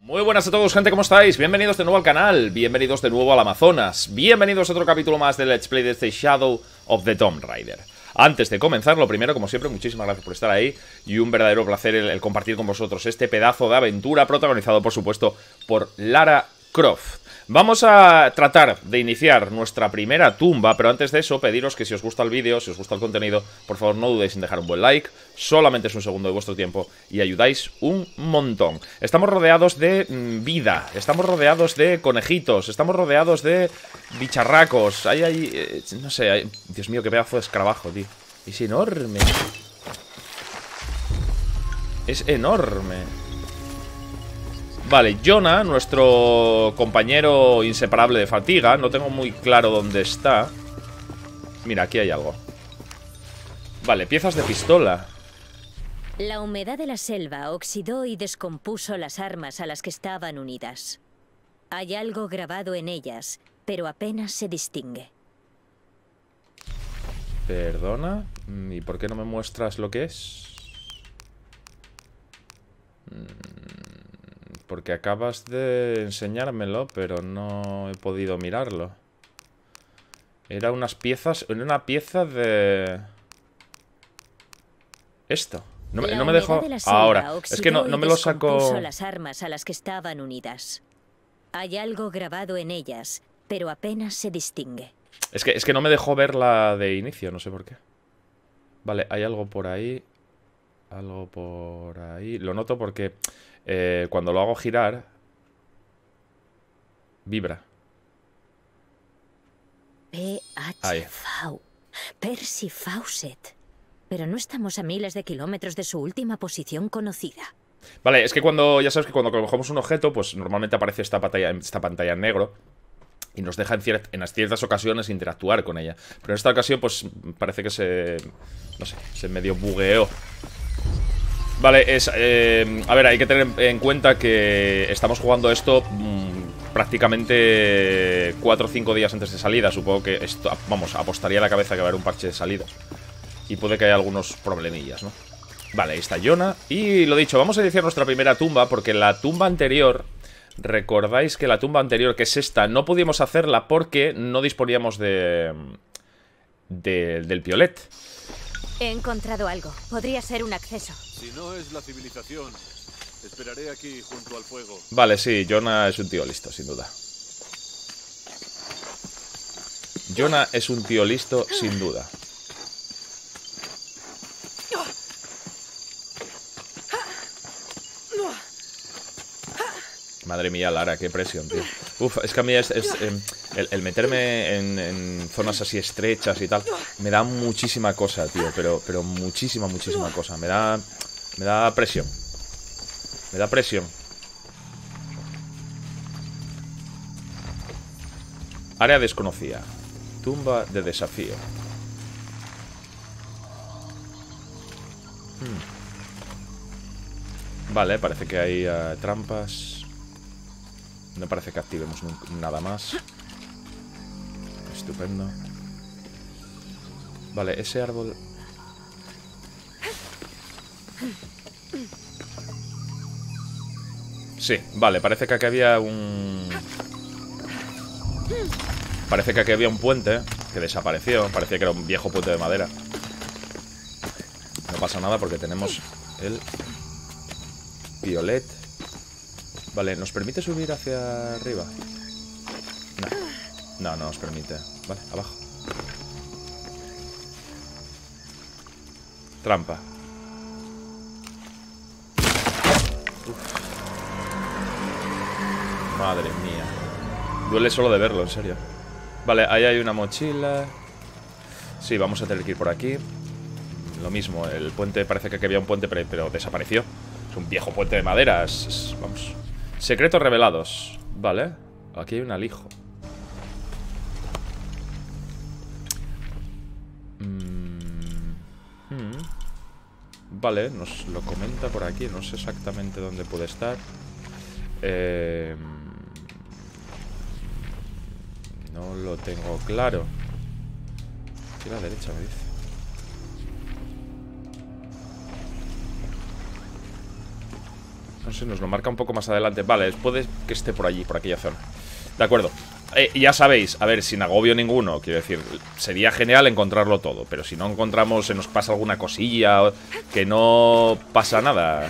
Muy buenas a todos, gente, ¿cómo estáis? Bienvenidos de nuevo al canal, bienvenidos de nuevo al Amazonas, bienvenidos a otro capítulo más de Let's Play de este Shadow of the Tomb Raider. Antes de comenzar, lo primero, como siempre, muchísimas gracias por estar ahí y un verdadero placer el compartir con vosotros este pedazo de aventura protagonizado, por supuesto, por Lara Croft. Vamos a tratar de iniciar nuestra primera tumba, pero antes de eso, pediros que si os gusta el vídeo, si os gusta el contenido, por favor no dudéis en dejar un buen like, solamente es un segundo de vuestro tiempo y ayudáis un montón. Estamos rodeados de vida, estamos rodeados de conejitos, estamos rodeados de bicharracos, no sé, Dios mío, qué pedazo de escarabajo, tío. Es enorme. Es enorme. Vale, Jonah, nuestro compañero inseparable de fatiga. No tengo muy claro dónde está. Mira, aquí hay algo. Vale, piezas de pistola. La humedad de la selva oxidó y descompuso las armas a las que estaban unidas. Hay algo grabado en ellas, pero apenas se distingue. Perdona. ¿Y por qué no me muestras lo que es? Porque acabas de enseñármelo, pero no he podido mirarlo. Era unas piezas... Era una pieza de... Esto. No me dejó... Ahora. Es que no me lo saco... las armas a las que estaban unidas. Hay algo grabado en ellas, pero apenas se distingue. Es que no me dejó ver la de inicio, no sé por qué. Vale, hay algo por ahí. Algo por ahí. Lo noto porque... cuando lo hago girar, vibra. PHV. Percy Fawcett. Pero no estamos a miles de kilómetros de su última posición conocida. Vale, es que cuando, ya sabes que cuando cogemos un objeto, pues normalmente aparece esta pantalla en negro y nos deja en ciertas ocasiones interactuar con ella. Pero en esta ocasión, pues parece que no sé, se medio bugueó. Vale, a ver, hay que tener en cuenta que estamos jugando esto prácticamente 4 o 5 días antes de salida. Supongo que esto, vamos, apostaría a la cabeza que va a haber un parche de salida. Y puede que haya algunos problemillas, ¿no? Vale, ahí está Jonah. Y lo dicho, vamos a iniciar nuestra primera tumba, porque la tumba anterior... Recordáis que la tumba anterior, que es esta, no pudimos hacerla porque no disponíamos del piolet. He encontrado algo. Podría ser un acceso. Si no es la civilización, esperaré aquí junto al fuego. Vale, sí, Jonah es un tío listo, sin duda. Jonah es un tío listo, sin duda. Madre mía, Lara, qué presión, tío. Uf, es que a mí el meterme en zonas así estrechas y tal me da muchísima cosa, tío. Pero muchísima cosa. Me da presión. Me da presión. Área desconocida. Tumba de desafío. Vale, parece que hay trampas. No parece que activemos nada más. Estupendo. Vale, ese árbol... Sí, vale, parece que aquí había un... Parece que aquí había un puente que desapareció. Parecía que era un viejo puente de madera. No pasa nada porque tenemos el piolet. Vale, ¿nos permite subir hacia arriba? No nos permite. Vale, abajo. Trampa. Uf. Madre mía. Duele solo de verlo, en serio. Vale, ahí hay una mochila. Sí, vamos a tener que ir por aquí. Lo mismo, el puente, parece que aquí había un puente, pero desapareció. Es un viejo puente de madera. Vamos... Secretos revelados. Vale. Aquí hay un alijo. Vale, nos lo comenta por aquí. No sé exactamente dónde puede estar. No lo tengo claro. Aquí a la derecha me dice. No sé, nos lo marca un poco más adelante. Vale, puede que esté por allí, por aquella zona. De acuerdo. Ya sabéis, a ver, sin agobio ninguno. Quiero decir, sería genial encontrarlo todo. Pero si no encontramos, se nos pasa alguna cosilla, que no pasa nada.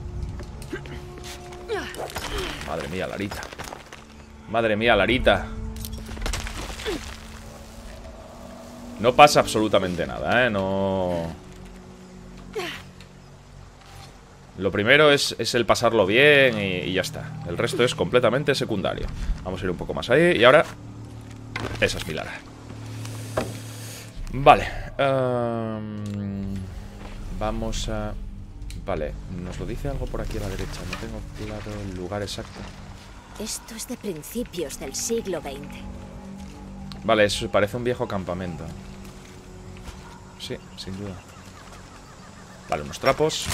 Madre mía, Larita. Madre mía, Larita. No pasa absolutamente nada, no... Lo primero es el pasarlo bien y ya está. El resto es completamente secundario. Vamos a ir un poco más ahí. Y ahora... Esa es mi Lara. Vale. Vamos a... Vale, nos lo dice algo por aquí a la derecha. No tengo claro el lugar exacto. Esto es de principios del siglo XX. Vale, eso parece un viejo campamento. Sí, sin duda. Vale, unos trapos.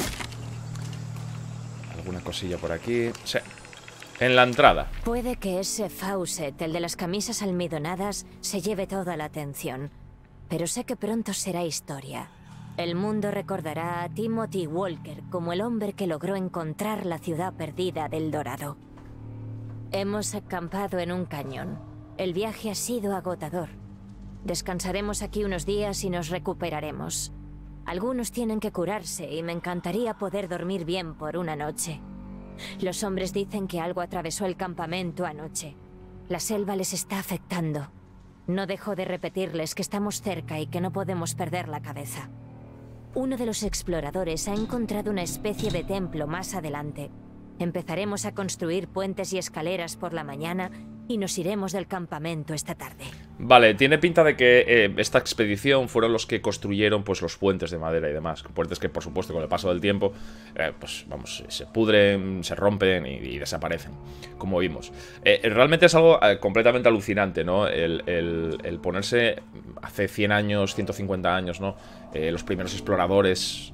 Alguna cosilla por aquí. Sí. En la entrada. Puede que ese Fawcett, el de las camisas almidonadas, se lleve toda la atención. Pero sé que pronto será historia. El mundo recordará a Timothy Walker como el hombre que logró encontrar la ciudad perdida del Dorado. Hemos acampado en un cañón. El viaje ha sido agotador. Descansaremos aquí unos días y nos recuperaremos. Algunos tienen que curarse y me encantaría poder dormir bien por una noche. Los hombres dicen que algo atravesó el campamento anoche. La selva les está afectando. No dejo de repetirles que estamos cerca y que no podemos perder la cabeza. Uno de los exploradores ha encontrado una especie de templo más adelante. Empezaremos a construir puentes y escaleras por la mañana y nos iremos del campamento esta tarde. Vale, tiene pinta de que esta expedición fueron los que construyeron pues los puentes de madera y demás. Puentes que, por supuesto, con el paso del tiempo, pues vamos, se pudren, se rompen y desaparecen, como vimos. Realmente es algo completamente alucinante, ¿no? El ponerse hace 100 años, 150 años, ¿no? Los primeros exploradores...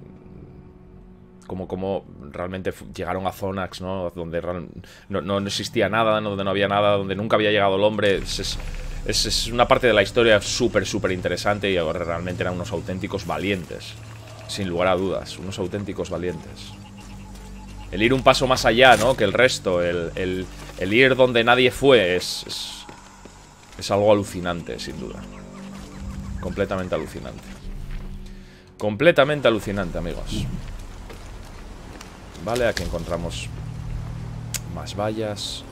Como realmente llegaron a Zonax, ¿no? Donde no existía nada, donde no había nada, donde nunca había llegado el hombre. Es una parte de la historia súper interesante y ahora realmente eran unos auténticos valientes. Sin lugar a dudas, unos auténticos valientes. El ir un paso más allá, ¿no? Que el resto, el ir donde nadie fue es algo alucinante, sin duda. Completamente alucinante. Completamente alucinante, amigos. Vale, aquí encontramos más vallas.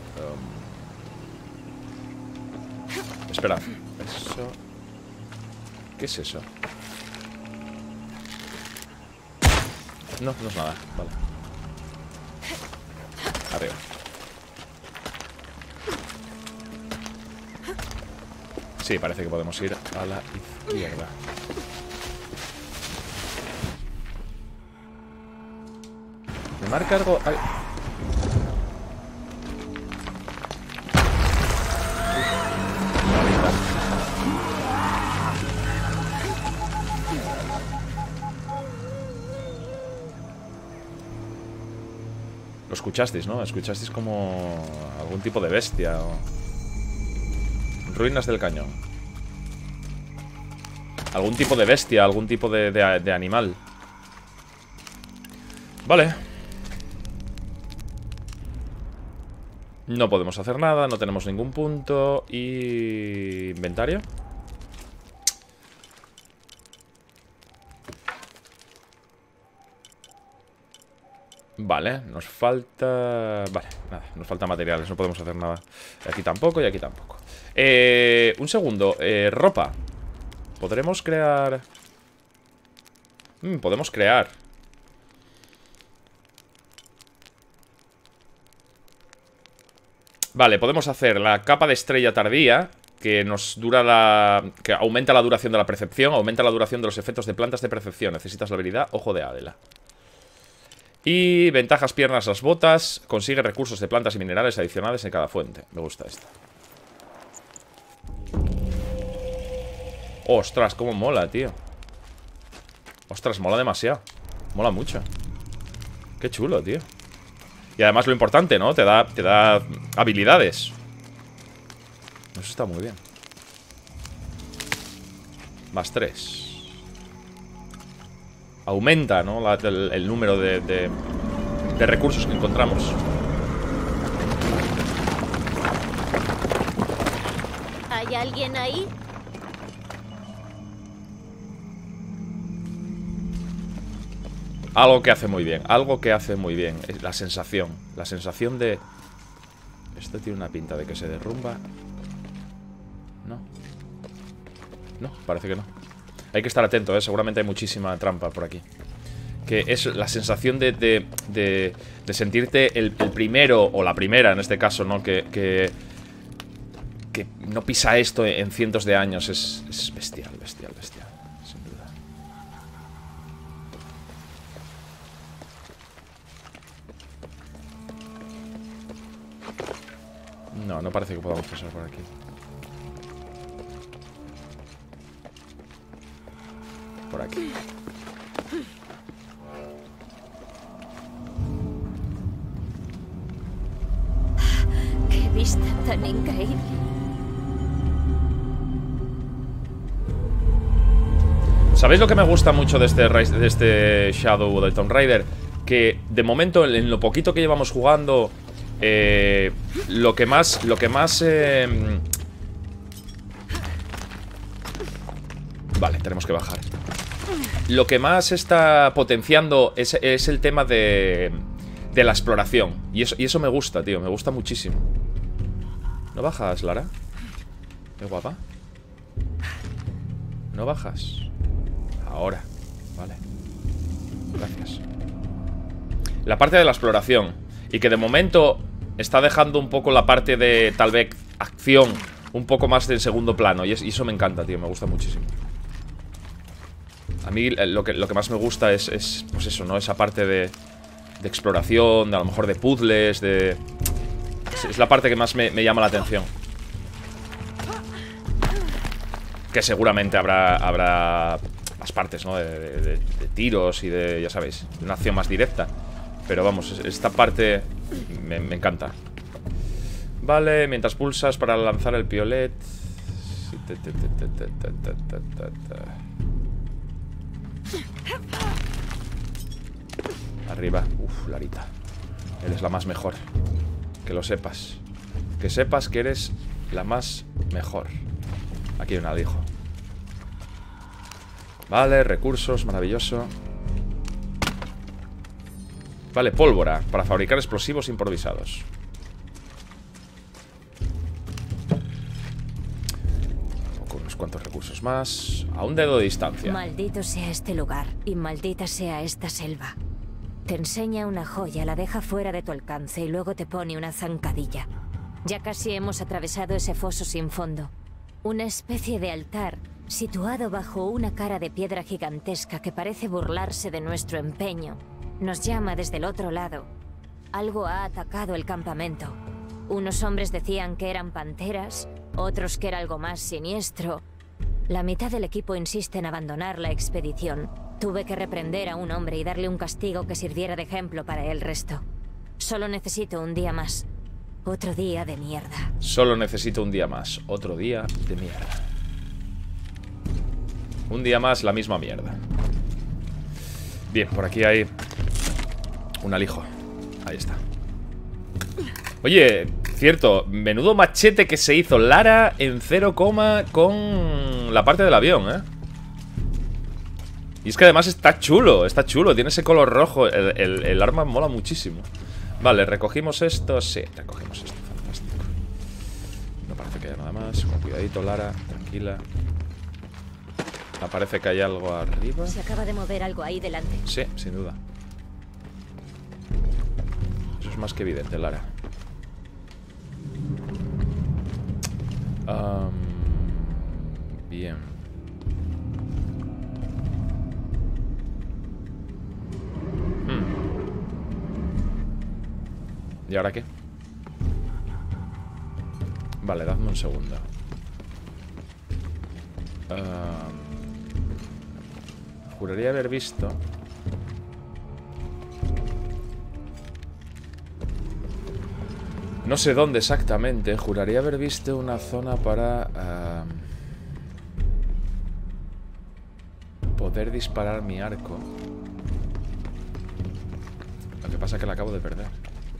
Espera, eso... ¿Qué es eso? No, no es nada, vale. Arriba. Sí, parece que podemos ir a la izquierda. Me marca algo... Ay. Lo escuchasteis, ¿no? Escuchasteis como algún tipo de bestia o... Ruinas del cañón. Algún tipo de bestia, algún tipo de animal. Vale. No podemos hacer nada, no tenemos ningún punto. Y... ¿inventario? Vale, nos falta... Vale, nada, nos falta materiales, no podemos hacer nada. Aquí tampoco y aquí tampoco. Un segundo, ropa. ¿Podremos crear...? Podemos crear. Vale, podemos hacer la capa de estrella tardía, que nos dura la... que aumenta la duración de la percepción, aumenta la duración de los efectos de plantas de percepción. Necesitas la habilidad Ojo de Adela. Y ventajas piernas las botas. Consigue recursos de plantas y minerales adicionales en cada fuente. Me gusta esta. Ostras, cómo mola, tío. Ostras, mola demasiado. Mola mucho. Qué chulo, tío. Y además lo importante, ¿no? Te da habilidades. Eso está muy bien. Más 3. Aumenta, ¿no? El número de de recursos que encontramos. ¿Hay alguien ahí? Algo que hace muy bien, algo que hace muy bien. Es la sensación de... Esto tiene una pinta de que se derrumba. No. No, parece que no. Hay que estar atento, ¿eh? Seguramente hay muchísima trampa por aquí. Que es la sensación de sentirte el primero, o la primera en este caso, ¿no? Que no pisa esto en cientos de años. Es bestial, bestial, bestial. Sin duda. No, no parece que podamos pasar por aquí. Por aquí. ¡Qué vista tan increíble! ¿Sabéis lo que me gusta mucho de este Shadow del Tomb Raider? Que de momento, en lo poquito que llevamos jugando, lo que más vale, tenemos que bajar. Lo que más está potenciando es el tema de la exploración. Y eso me gusta, tío, me gusta muchísimo. ¿No bajas, Lara? Qué guapa. ¿No bajas? Ahora, vale. Gracias. La parte de la exploración. Y que de momento está dejando un poco la parte de, tal vez, acción un poco más en segundo plano. Y eso me encanta, tío, me gusta muchísimo. A mí lo que más me gusta es pues eso, ¿no? Esa parte de exploración, a lo mejor de puzzles, es la parte que más me llama la atención. Que seguramente habrá más partes, ¿no? De tiros y de, ya sabéis, una acción más directa. Pero vamos, esta parte me encanta. Vale, mientras pulsas para lanzar el piolet. Arriba. Uf, Larita. Eres la más mejor. Que lo sepas. Que sepas que eres la más mejor. Aquí hay un alijo. Vale, recursos, maravilloso. Vale, pólvora para fabricar explosivos improvisados. Con unos cuantos recursos más. A un dedo de distancia. Maldito sea este lugar y maldita sea esta selva. Te enseña una joya, la deja fuera de tu alcance y luego te pone una zancadilla. Ya casi hemos atravesado ese foso sin fondo. Una especie de altar situado bajo una cara de piedra gigantesca que parece burlarse de nuestro empeño. Nos llama desde el otro lado. Algo ha atacado el campamento. Unos hombres decían que eran panteras, otros que era algo más siniestro. La mitad del equipo insiste en abandonar la expedición. Tuve que reprender a un hombre y darle un castigo que sirviera de ejemplo para el resto. Solo necesito un día más. Otro día de mierda. Solo necesito un día más. Otro día de mierda. Un día más, la misma mierda. Bien, por aquí hay un alijo. Ahí está. Oye, cierto, menudo machete que se hizo Lara en 0, con la parte del avión, ¿eh? Y es que además está chulo, tiene ese color rojo. El arma mola muchísimo. Vale, recogimos esto. Sí, recogimos esto, fantástico. No parece que haya nada más. Con cuidadito, Lara, tranquila. Parece que hay algo arriba. Se acaba de mover algo ahí delante. Sí, sin duda. Eso es más que evidente, Lara. Bien. ¿Y ahora qué? Vale, dadme un segundo. Juraría haber visto... No sé dónde exactamente. Juraría haber visto una zona para... poder disparar mi arco. Lo que pasa pasa que la acabo de perder.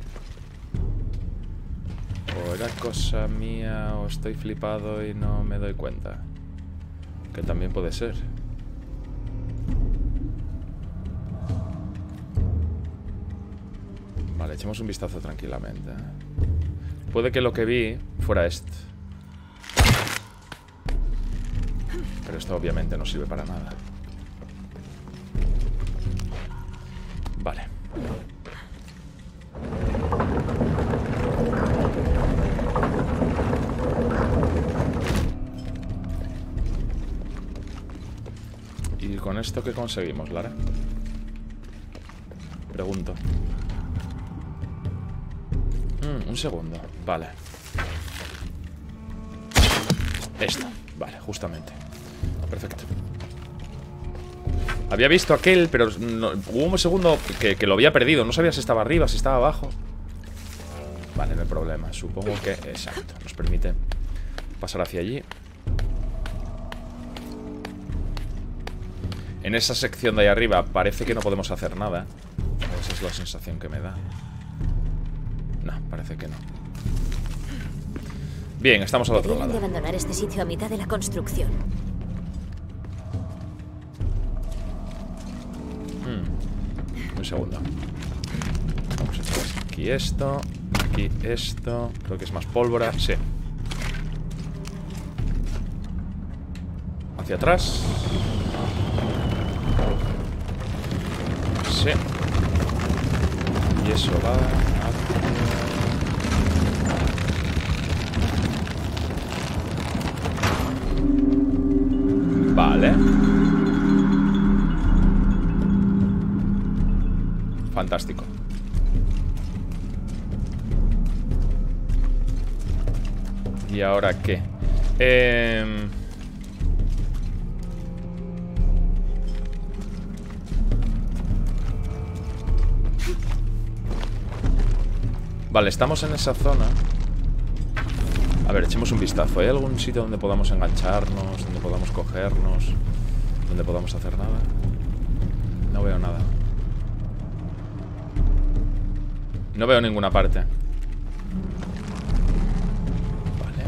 O era cosa mía o estoy flipado y no me doy cuenta. Que también puede ser. Vale, echemos un vistazo tranquilamente. Puede que lo que vi fuera esto. Pero esto obviamente no sirve para nada. Vale. ¿Y con esto qué conseguimos, Lara? Pregunto. Un segundo. Vale. Esto. Vale, justamente. Perfecto. Había visto aquel, pero no, hubo un segundo que lo había perdido. No sabía si estaba arriba, si estaba abajo. Vale, no hay problema. Supongo que... Exacto. Nos permite pasar hacia allí. En esa sección de ahí arriba parece que no podemos hacer nada. Esa es la sensación que me da. No, parece que no. Bien, estamos al otro lado. Deben de abandonar este sitio a mitad de la construcción. Un segundo. Vamos a echar aquí esto. Aquí esto. Creo que es más pólvora. Sí. Hacia atrás. Sí. Y eso va hacia... Vale. Fantástico. ¿Y ahora qué? Vale, estamos en esa zona. A ver, echemos un vistazo. ¿Hay algún sitio donde podamos engancharnos? Donde podamos cogernos? Donde podamos hacer nada? No veo nada. No veo ninguna parte. Vale.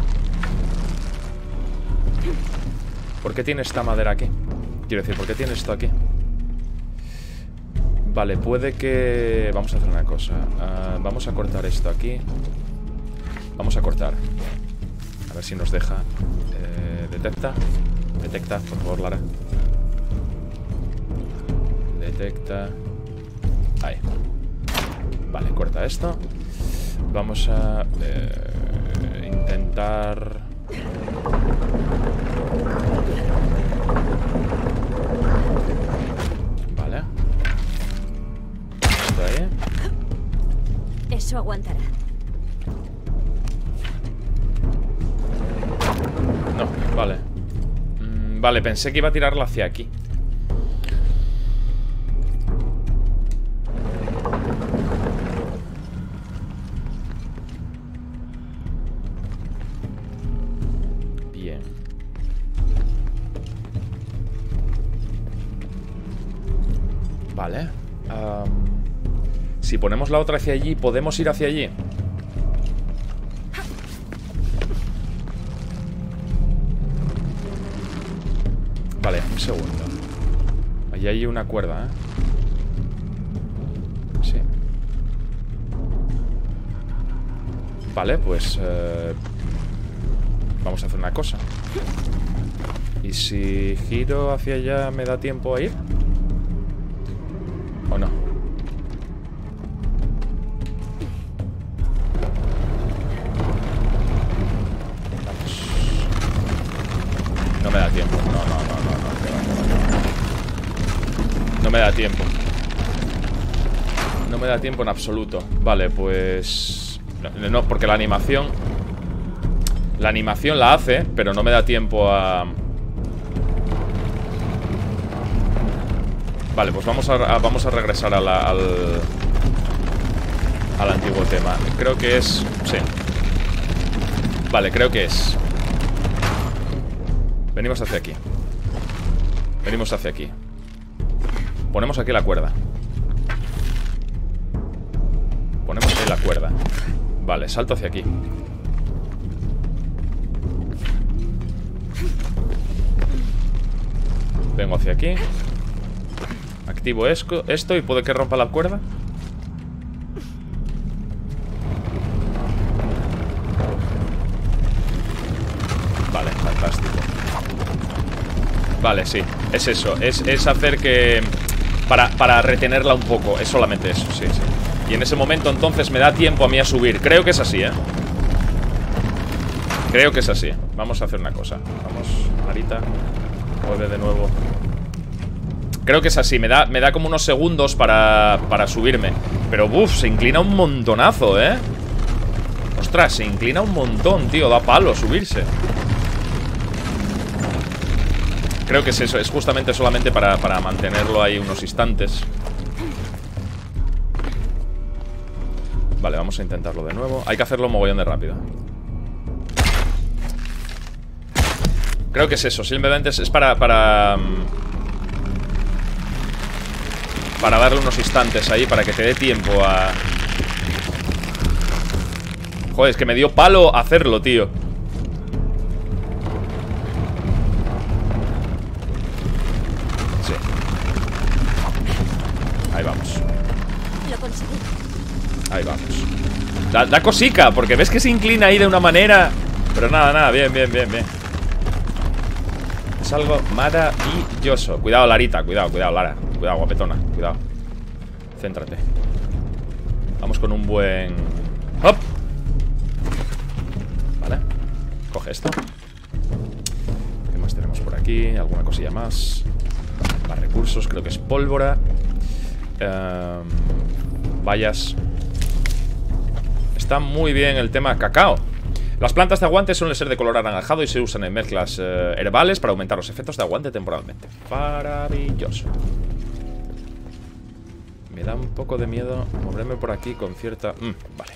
¿Por qué tiene esta madera aquí? Quiero decir, ¿por qué tiene esto aquí? Vale, puede que... Vamos a hacer una cosa. Vamos a cortar esto aquí. Vamos a cortar. A ver si nos deja. Detecta. Detecta, por favor, Lara. Detecta. Ahí. Vale, corta esto. Vamos a intentar... Vale. Esto ahí. Eso aguantará. No, vale. Vale, pensé que iba a tirarla hacia aquí. Bien. Vale. Si ponemos la otra hacia allí, ¿podemos ir hacia allí? Vale, un segundo. Allí hay una cuerda, ¿eh? Sí. Vale, pues... vamos a hacer una cosa. ¿Y si giro hacia allá me da tiempo a ir? ¿O no? Vamos. No me da tiempo. No. No me da tiempo. No me da tiempo en absoluto. Vale, pues... No, porque la animación... La animación la hace, pero no me da tiempo a... Vale, pues vamos a regresar a al antiguo tema. Creo que es... Sí. Vale, creo que es... Venimos hacia aquí. Venimos hacia aquí. Ponemos aquí la cuerda. bien la cuerda. Vale, salto hacia aquí. Vengo hacia aquí. Activo esto y puede que rompa la cuerda. Vale, fantástico. Vale, sí, es eso. Es hacer que... Para retenerla un poco. Es solamente eso, sí, sí. Y en ese momento entonces me da tiempo a mí a subir. Creo que es así, ¿eh? Creo que es así. Vamos a hacer una cosa. Vamos, Marita. Mueve de nuevo. Creo que es así. Me da como unos segundos para subirme. Pero, uff, se inclina un montonazo, ¿eh? Ostras, se inclina un montón, tío. Da palo subirse. Creo que es eso. Es justamente solamente para mantenerlo ahí unos instantes. Vale, vamos a intentarlo de nuevo. Hay que hacerlo mogollón de rápido. Creo que es eso. Simplemente es para darle unos instantes ahí, para que te dé tiempo a... Joder, es que me dio palo hacerlo, tío. Sí. Ahí vamos. Lo conseguí. Ahí vamos. Da cosica, porque ves que se inclina ahí de una manera. Pero nada, bien. Es algo maravilloso. Cuidado, Larita, cuidado, Lara. Cuidado, guapetona, cuidado. Céntrate. Vamos con un buen... ¡Hop! Vale. Coge esto. ¿Qué más tenemos por aquí? ¿Alguna cosilla más? Más recursos, creo que es pólvora. Vallas. Está muy bien el tema cacao. Las plantas de aguante suelen ser de color anaranjado y se usan en mezclas herbales para aumentar los efectos de aguante temporalmente. Maravilloso. Me da un poco de miedo moverme por aquí con cierta... vale.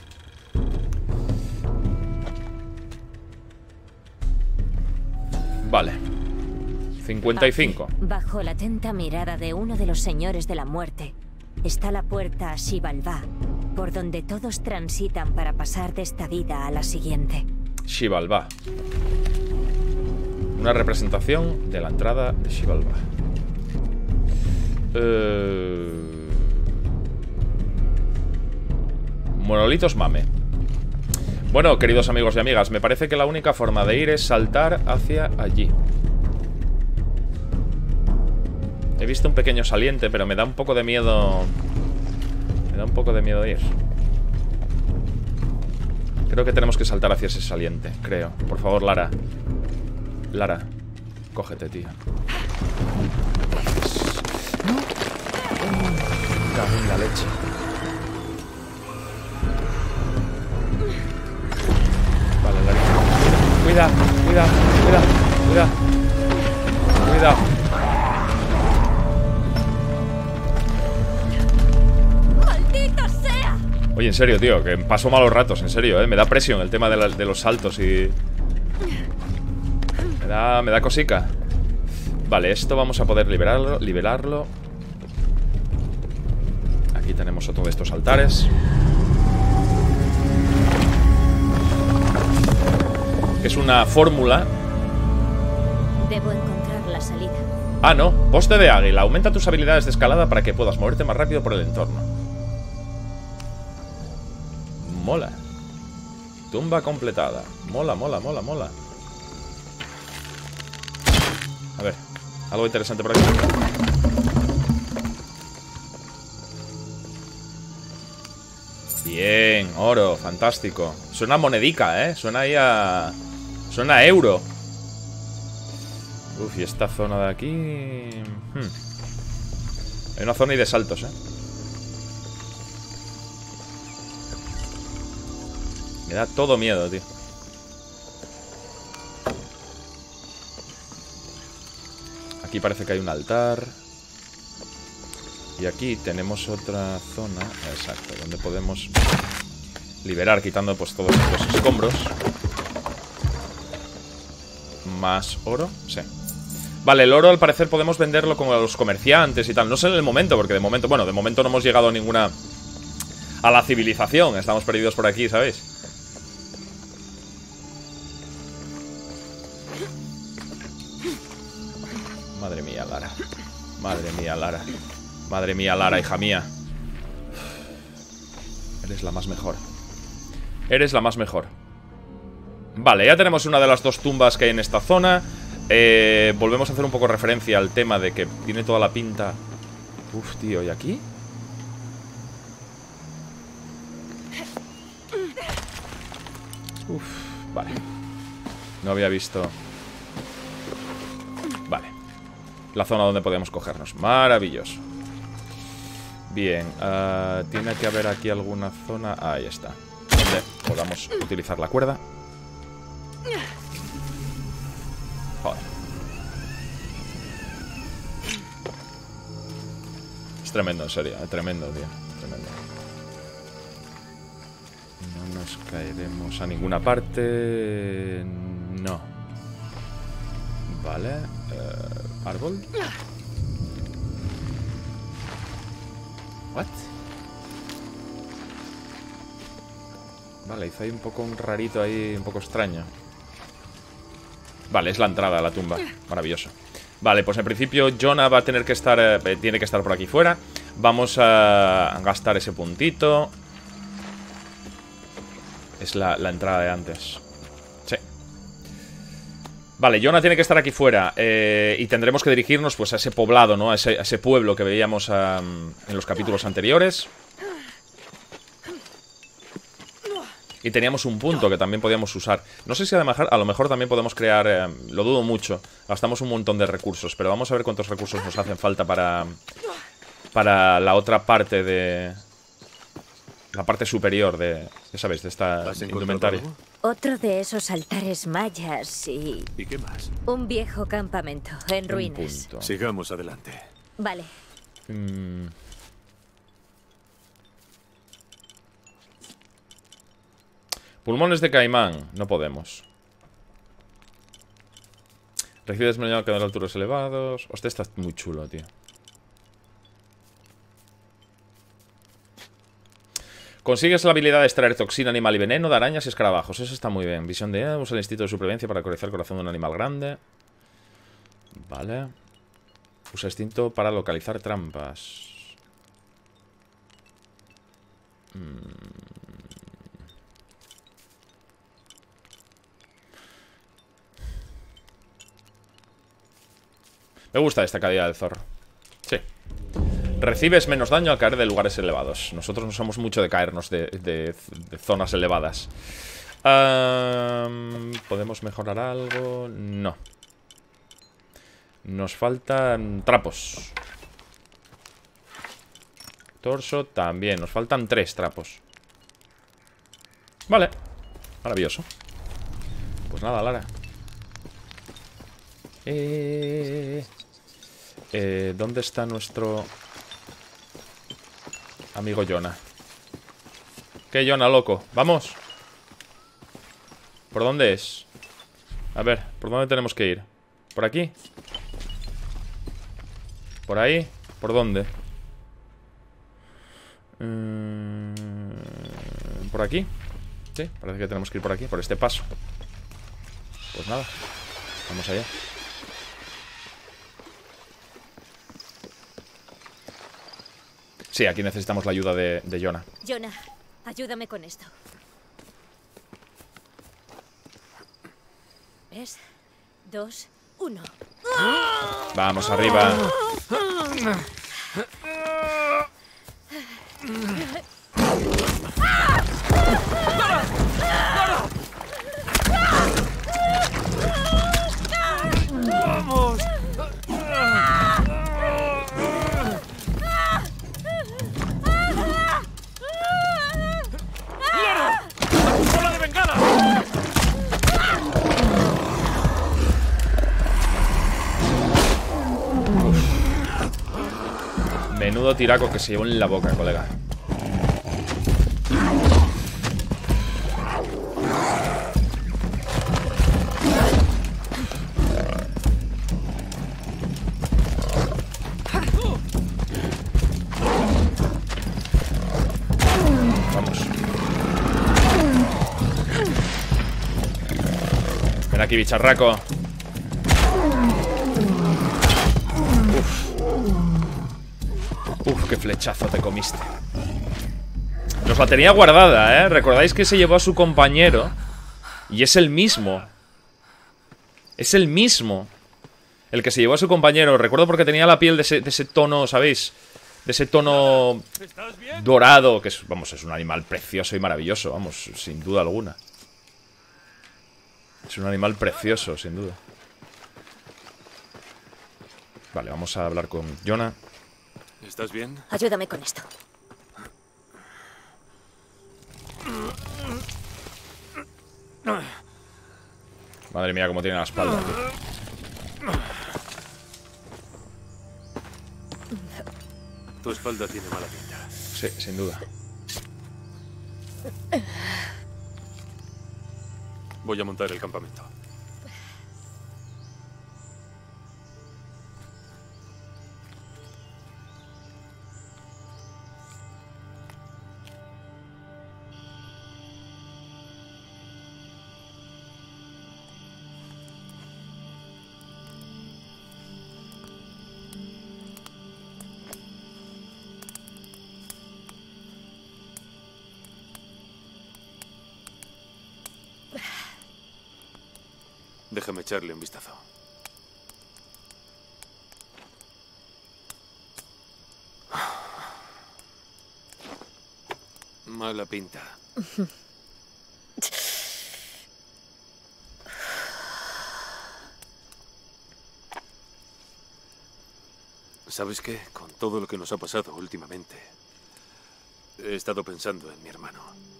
Vale. 55. Bajo la atenta mirada de uno de los señores de la muerte está la puerta a Xibalbá, por donde todos transitan para pasar de esta vida a la siguiente. Xibalbá. Una representación de la entrada de Xibalbá. Monolitos mame. Bueno, queridos amigos y amigas, me parece que la única forma de ir es saltar hacia allí. He visto un pequeño saliente, pero me da un poco de miedo. Me da un poco de miedo ir. Creo que tenemos que saltar hacia ese saliente, creo. Por favor, Lara. Lara, cógete, tía. Gracias. Cago en la leche. Vale, Larita. Cuidado. ¡Maldita sea! Oye, en serio, tío, que paso malos ratos, en serio, me da presión el tema de los saltos y... Me da cosica. Vale, esto vamos a poder liberarlo. Aquí tenemos otro de estos altares. Que es una fórmula. Debo encontrar la salida. Ah, no, poste de águila. Aumenta tus habilidades de escalada para que puedas moverte más rápido por el entorno. Mola. Tumba completada. Mola. A ver, algo interesante por aquí. Bien, oro, fantástico. Suena a monedica, suena ahí a... Suena a euro. Uf, y esta zona de aquí... Hay una zona ahí de saltos, Me da todo miedo, tío. Aquí parece que hay un altar. Y aquí tenemos otra zona. Exacto, donde podemos liberar, quitando pues todos estos escombros. Más oro, sí. Vale, el oro al parecer podemos venderlo con los comerciantes y tal. No sé en el momento, porque de momento, bueno, de momento no hemos llegado a a la civilización. Estamos perdidos por aquí, ¿sabéis? Madre mía, Lara. Madre mía, Lara. Madre mía, Lara, hija mía. Eres la más mejor. Eres la más mejor. Vale, ya tenemos una de las dos tumbas que hay en esta zona. Volvemos a hacer un poco referencia al tema de que tiene toda la pinta. Uf, tío, ¿y aquí? Uf, vale. No había visto. Vale. La zona donde podemos cogernos. Maravilloso. Bien, tiene que haber aquí alguna zona. Ahí está. Donde podamos utilizar la cuerda. Joder. Es tremendo, en serio. Tremendo, tío. Tremendo. No nos caeremos a ninguna parte. No. Vale. Árbol. What? Vale, hizo ahí un poco un rarito ahí, un poco extraño. Vale, es la entrada a la tumba. Maravilloso. Vale, pues en principio Jonah va a tener que estar, tiene que estar por aquí fuera. Vamos a gastar ese puntito. Es la entrada de antes. Sí. Vale, Jonah tiene que estar aquí fuera. Y tendremos que dirigirnos pues a ese poblado, ¿no? A ese pueblo que veíamos en los capítulos anteriores. Y teníamos un punto que también podíamos usar. No sé si a lo mejor también podemos crear... lo dudo mucho. Gastamos un montón de recursos. Pero vamos a ver cuántos recursos nos hacen falta para la otra parte de... La parte superior de... Ya sabéis, de esta indumentaria. Otro de esos altares mayas y... ¿Y qué más? un viejo campamento en ruinas. Sigamos adelante. Vale. Pulmones de caimán. No podemos. Recibes mañana que de alturas elevados. Hostia, está muy chulo, tío. Consigues la habilidad de extraer toxina animal y veneno de arañas y escarabajos. Eso está muy bien. Visión de... usa el instinto de supervivencia para acariciar el corazón de un animal grande. Vale. Usa el instinto para localizar trampas. Me gusta esta calidad del zorro. Sí. Recibes menos daño al caer de lugares elevados. Nosotros no somos mucho de caernos de zonas elevadas. ¿Podemos mejorar algo? No. Nos faltan trapos. Torso también. Nos faltan 3 trapos. Vale. Maravilloso. Pues nada, Lara. ¿Dónde está nuestro amigo Jonah? ¿Qué, Jonah, loco? ¡Vamos! ¿Por dónde es? A ver, ¿por dónde tenemos que ir? ¿Por aquí? ¿Por ahí? ¿Por dónde? ¿Por aquí? Sí, parece que tenemos que ir por aquí, por este paso. Pues nada, vamos allá. Sí, aquí necesitamos la ayuda de Jonah. Jonah, ayúdame con esto. ¿Ves? 2, 1. Vamos arriba. ¡Vamos! ¡Bola de bengala! Menudo tiraco que se llevó en la boca, colega. Ven aquí, bicharraco. Uf, qué flechazo te comiste. Nos la tenía guardada, ¿eh? Recordáis que se llevó a su compañero. Y es el mismo. Es el mismo. El que se llevó a su compañero. Recuerdo porque tenía la piel de ese tono, ¿sabéis? De ese tono dorado. Que es, vamos, es un animal precioso y maravilloso. Vamos, sin duda alguna. Es un animal precioso, sin duda. Vale, vamos a hablar con Jonah. ¿Estás bien? Ayúdame con esto. Madre mía, cómo tiene la espalda, tío. Tu espalda tiene mala pinta. Sí, sin duda. Voy a montar el campamento. Déjame echarle un vistazo. Mala pinta. ¿Sabes qué? Con todo lo que nos ha pasado últimamente, he estado pensando en mi hermano.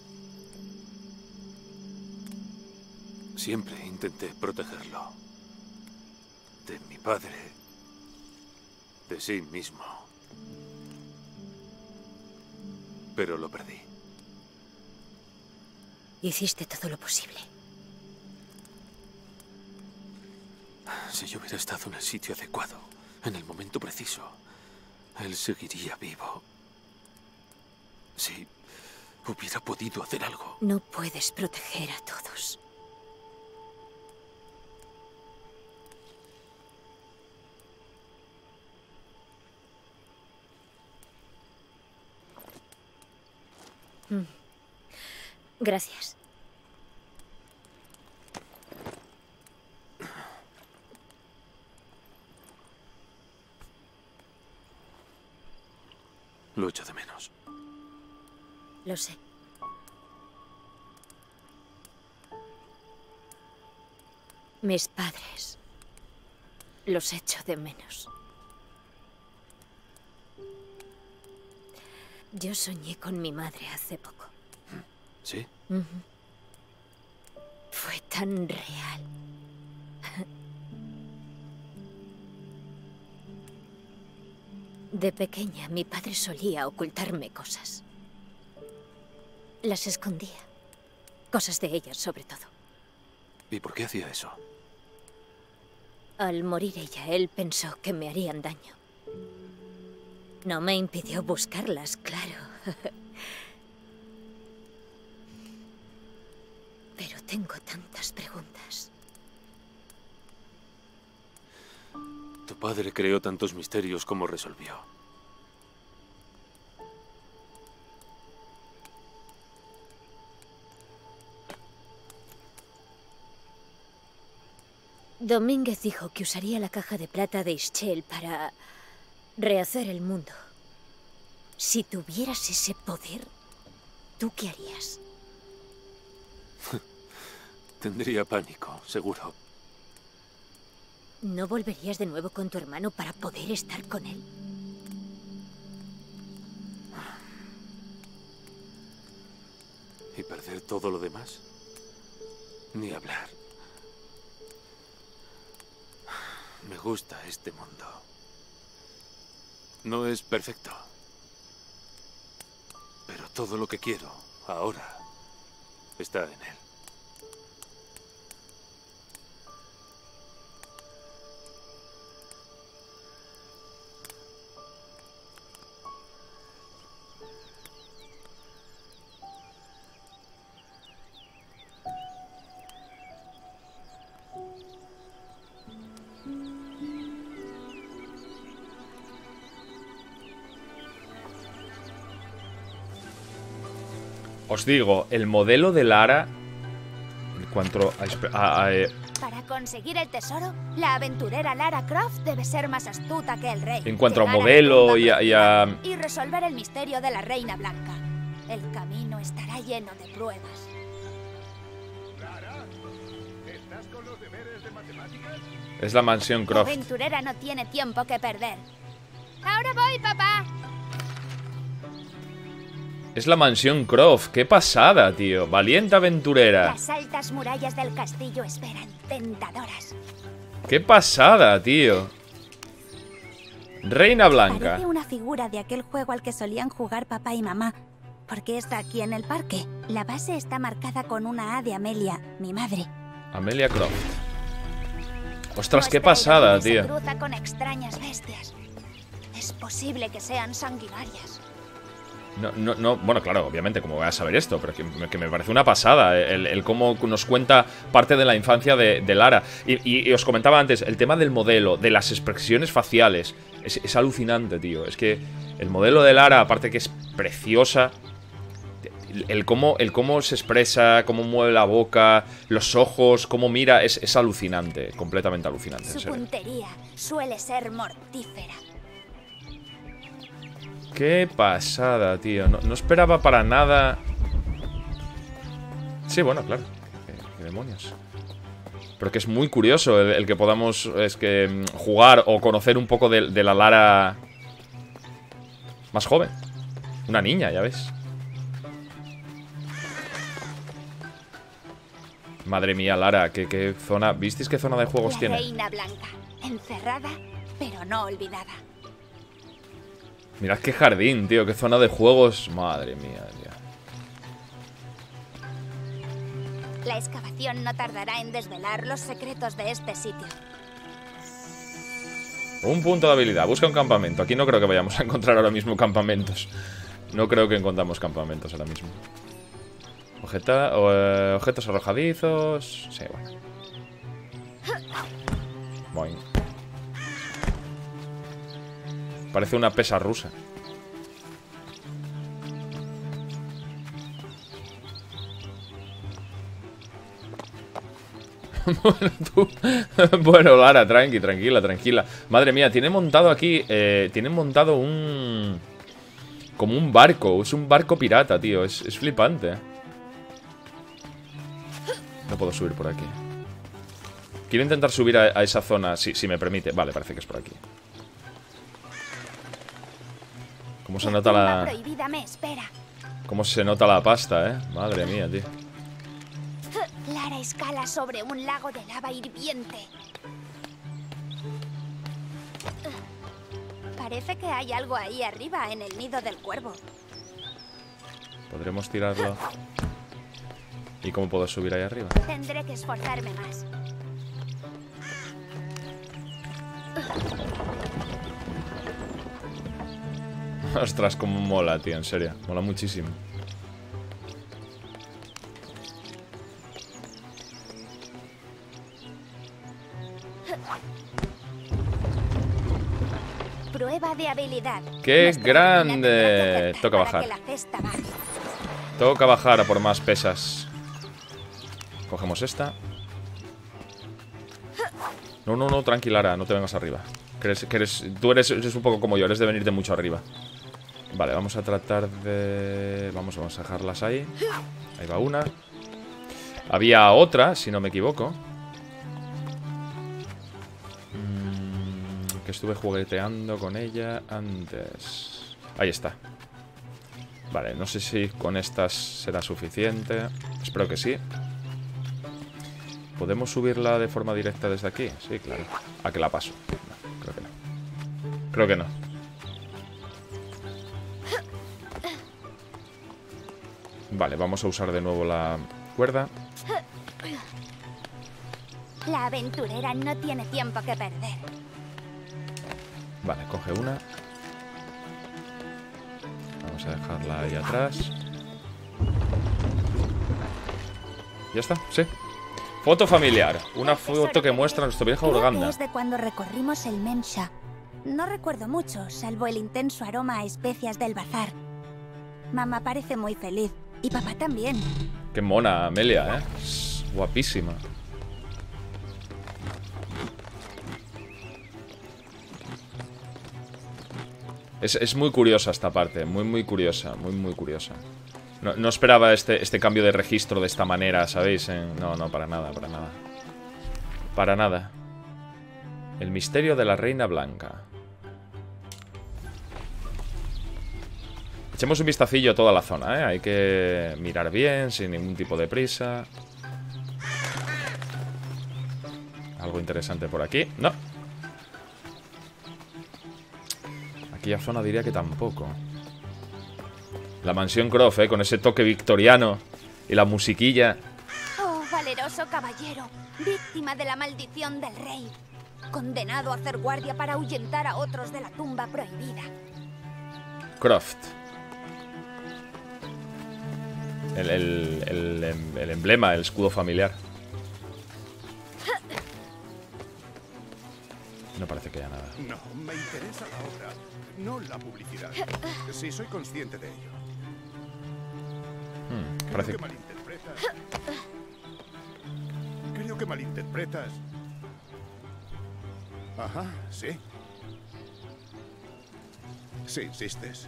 Siempre intenté protegerlo. De mi padre. De sí mismo. Pero lo perdí. Hiciste todo lo posible. Si yo hubiera estado en el sitio adecuado, en el momento preciso, él seguiría vivo. Si hubiera podido hacer algo. No puedes proteger a todos. Gracias. Lo echo de menos. Lo sé. Mis padres. Los echo de menos. Yo soñé con mi madre hace poco. ¿Sí? Fue tan real. De pequeña, mi padre solía ocultarme cosas. Las escondía. Cosas de ella, sobre todo. ¿Y por qué hacía eso? Al morir ella, él pensó que me harían daño. No me impidió buscarlas, claro. Pero tengo tantas preguntas. Tu padre creó tantos misterios como resolvió. Domínguez dijo que usaría la caja de plata de Ischel para rehacer el mundo. Si tuvieras ese poder, ¿tú qué harías? Tendría pánico, seguro. ¿No volverías de nuevo con tu hermano para poder estar con él? ¿Y perder todo lo demás? Ni hablar. Me gusta este mundo. No es perfecto. Pero todo lo que quiero, ahora, está en él. Os digo, el modelo de Lara, en cuanto a Para conseguir el tesoro, la aventurera Lara Croft debe ser más astuta que el rey. en cuanto a Llegar modelo tumba y a... y resolver el misterio de la Reina Blanca. El camino estará lleno de pruebas. Es la mansión La Croft. aventurera no tiene tiempo que perder. Ahora voy, papá. Es la mansión Croft. ¡Qué pasada, tío! Valiente aventurera. Las altas murallas del castillo esperan, tentadoras. ¡Qué pasada, tío! Reina Blanca. Parece una figura de aquel juego al que solían jugar papá y mamá. ¿Por qué está aquí en el parque? La base está marcada con una A de Amelia, mi madre. Amelia Croft. Ostras, qué Nuestra pasada, heroína se tío. cruza con extrañas bestias. Es posible que sean sanguinarias. No, bueno, claro, obviamente, como voy a saber esto, pero que me parece una pasada el cómo nos cuenta parte de la infancia de Lara. Y os comentaba antes, el tema del modelo, de las expresiones faciales, es alucinante, tío. Es que el modelo de Lara, aparte que es preciosa, el cómo se expresa, cómo mueve la boca, los ojos, cómo mira, es alucinante, completamente alucinante. En Su serio. puntería suele ser mortífera. Qué pasada, tío. No esperaba para nada. Sí, bueno, claro. ¿Qué demonios? Pero que es muy curioso el que podamos jugar o conocer un poco de la Lara más joven. Una niña, ya ves. Madre mía, Lara, qué zona... ¿Visteis qué zona de juegos La tiene? Reina Blanca, encerrada, pero no olvidada. Mirad qué jardín, tío, qué zona de juegos. Madre mía, tío. La excavación no tardará en desvelar los secretos de este sitio. Un punto de habilidad. Busca un campamento. Aquí no creo que vayamos a encontrar ahora mismo campamentos. No creo que encontramos campamentos ahora mismo. Objetos arrojadizos. Sí, bueno. Boing. Parece una pesa rusa. Bueno, tú. Bueno, Lara, tranquila. Madre mía, tiene montado aquí. Tienen montado un... Como un barco. Es un barco pirata, tío. Es flipante. No puedo subir por aquí. Quiero intentar subir a esa zona, si me permite. Vale, parece que es por aquí. ¿Cómo se nota tumba la... prohibida me espera. Cómo se nota la pasta, Madre mía, tío. Lara escala sobre un lago de lava hirviente. Parece que hay algo ahí arriba, en el nido del cuervo. ¿Podremos tirarlo? ¿Y cómo puedo subir ahí arriba? Tendré que esforzarme más. Ostras, cómo mola, tío, en serio. Mola muchísimo. Prueba de habilidad. ¡Qué Nuestra grande! heroína tendrá que acertar Toca para bajar. que la cesta baje. Toca bajar a por más pesas. Cogemos esta. No, tranquilara, no te vengas arriba. Tú eres un poco como yo, eres de venirte mucho arriba. Vale, vamos a tratar de... Vamos a dejarlas ahí. Ahí va una. Había otra, si no me equivoco. Que estuve jugueteando con ella antes. Ahí está. Vale, no sé si con estas será suficiente. Espero que sí. ¿Podemos subirla de forma directa desde aquí? Sí, claro. ¿A que la paso? No, creo que no. Creo que no. Vale, vamos a usar de nuevo la cuerda. La aventurera no tiene tiempo que perder. Vale, coge una. Vamos a dejarla ahí atrás. Ya está, sí. Foto familiar. Una foto que muestra a nuestro viejo Creo que Urganda. es de cuando recorrimos el Mensha. No recuerdo mucho, salvo el intenso aroma a especias del bazar. Mamá parece muy feliz. Y papá también. Qué mona Amelia, ¿eh? Es guapísima. Es muy curiosa esta parte. Muy curiosa. Muy curiosa. No esperaba este cambio de registro de esta manera, ¿sabéis? No, para nada, para nada. Para nada. El misterio de la Reina Blanca. Echemos un vistacillo a toda la zona, ¿eh? Hay que mirar bien, sin ningún tipo de prisa. Algo interesante por aquí. No. Aquella zona diría que tampoco. La mansión Croft, con ese toque victoriano y la musiquilla. Oh, valeroso caballero, víctima de la maldición del rey, condenado a hacer guardia para ahuyentar a otros de la tumba prohibida. Croft. El emblema, el escudo familiar. No parece que haya nada. No, me interesa la obra, no la publicidad. Sí, soy consciente de ello. Parece... Creo que malinterpretas. Ajá, sí. Si insistes.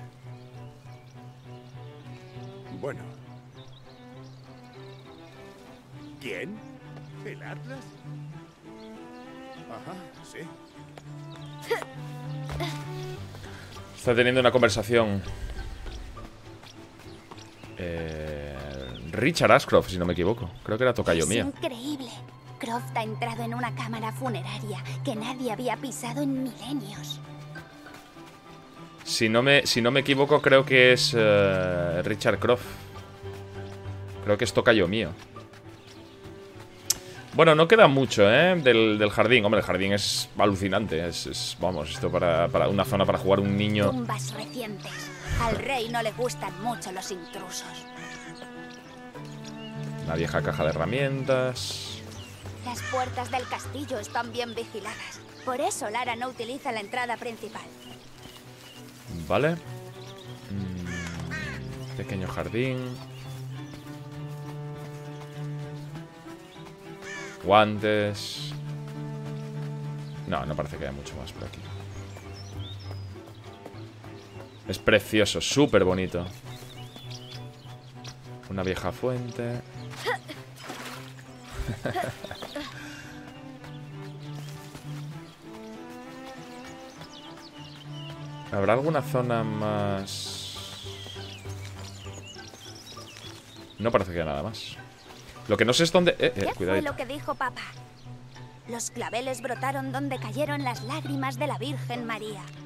Bueno. ¿Quién? ¿El Atlas? Ajá, sí. Está teniendo una conversación Richard Ashcroft, si no me equivoco. Creo que era tocayo mío. Es increíble. Croft ha entrado en una cámara funeraria que nadie había pisado en milenios. Si no me equivoco, creo que es Richard Croft. Creo que es tocayo mío. Bueno, no queda mucho, del jardín. Hombre, el jardín es alucinante. Vamos, esto para una zona para jugar un niño. Tumbas recientes. Al rey no le gustan mucho los intrusos. Una vieja caja de herramientas. Las puertas del castillo están bien vigiladas. Por eso Lara no utiliza la entrada principal. Vale. Pequeño jardín. Guantes. No parece que haya mucho más por aquí. Es precioso, súper bonito. Una vieja fuente. ¿Habrá alguna zona más? No parece que haya nada más. Lo que no sé es dónde... ¿Qué fue cuidadito. lo que dijo papá? Los claveles brotaron donde cayeron las lágrimas de la Virgen María.